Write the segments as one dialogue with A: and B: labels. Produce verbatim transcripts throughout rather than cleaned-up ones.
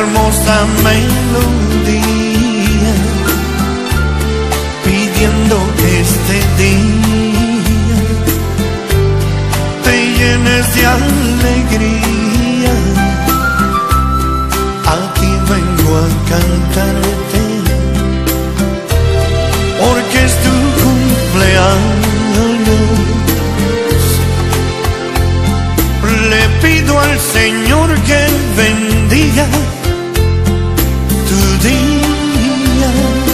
A: hermosa melodía, pidiendo que este día te llenes de alegría. Aquí vengo a cantarte, porque es tu cumpleaños. Le pido al Señor que bendiga tu día.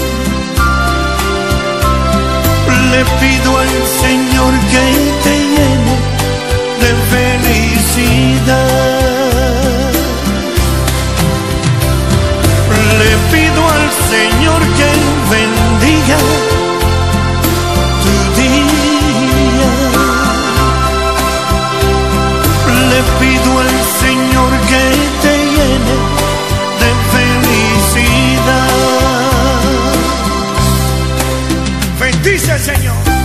A: Le pido al Señor que te llene de felicidad. Le pido al Señor que bendiga tu día. Le pido al Señor que te llene de felicidad. Bendice, Señor.